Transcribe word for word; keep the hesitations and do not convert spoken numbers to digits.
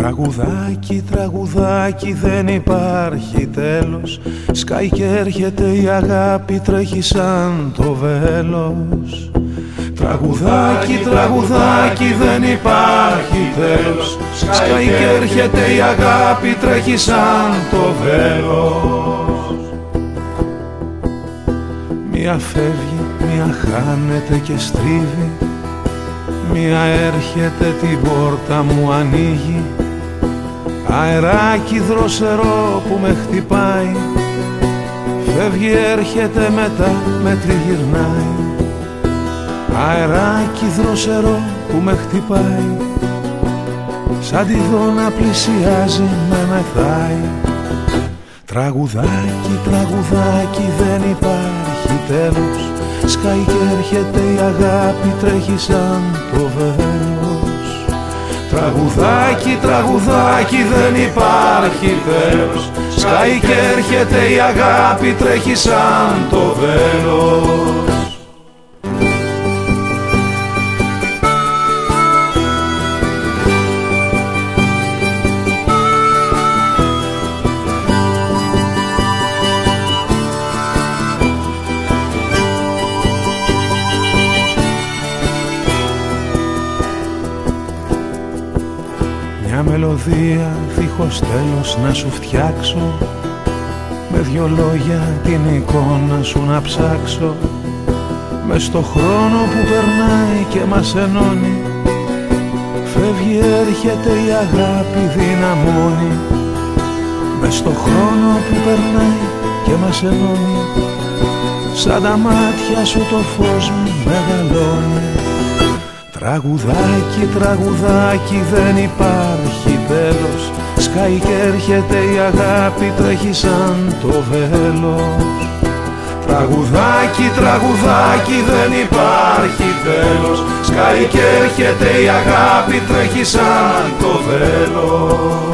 Τραγουδάκι, τραγουδάκι, δεν υπάρχει τέλος. Σκάει και έρχεται η αγάπη, τρέχει σαν το βέλος. Τραγουδάκι, τραγουδάκι, δεν υπάρχει τέλος. Σκάει και έρχεται η αγάπη, τρέχει σαν το βέλος. Μία φεύγει, μία χάνεται και στρίβει, μία έρχεται την πόρτα μου ανοίγει. Αεράκι δροσερό που με χτυπάει, φεύγει έρχεται μετά με τριγυρνάει. Αεράκι δροσερό που με χτυπάει, σαν τη δω να πλησιάζει με μεθάει. Τραγουδάκι, τραγουδάκι, δεν υπάρχει τέλος. Σκάει και έρχεται η αγάπη, τρέχει σαν το βέλος. Τραγουδάκι, τραγουδάκι, δεν υπάρχει τέλος. Σκάει και έρχεται η αγάπη, τρέχει σαν το βέλος. Μια μελωδία δίχως τέλος να σου φτιάξω, με δυο λόγια την εικόνα σου να ψάξω. Μες στο χρόνο που περνάει και μας ενώνει, φεύγει έρχεται η αγάπη δυναμώνει. Μες στο χρόνο που περνάει και μας ενώνει, σαν τα μάτια σου το φως μου μεγαλώνει. Τραγουδάκι, τραγουδάκι, δεν υπάρχει τέλος. Σκάει και έρχεται η αγάπη, τρέχει σαν το βέλος. Τραγουδάκι, τραγουδάκι, δεν υπάρχει τέλος. Σκάει και έρχεται η αγάπη, τρέχει σαν το βέλος.